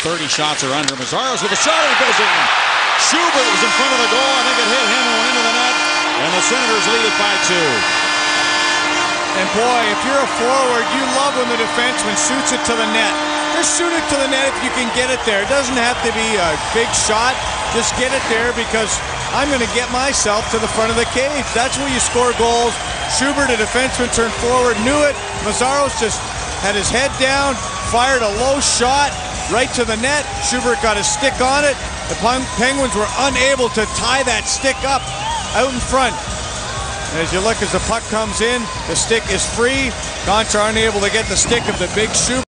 30 shots are under. Mazzaros with a shot, and it goes in. Schubert was in front of the goal. I think it hit him and went into the net. And the Senators lead it by 2. And boy, if you're a forward, you love when the defenseman shoots it to the net. Just shoot it to the net if you can get it there. It doesn't have to be a big shot. Just get it there, because I'm going to get myself to the front of the cage. That's where you score goals. Schubert, a defenseman, turned forward, knew it. Mazzaros just had his head down, fired a low shot right to the net. Schubert got his stick on it. The Penguins were unable to tie that stick up out in front. And as you look, as the puck comes in, the stick is free. Contra unable to get the stick of the big Schubert.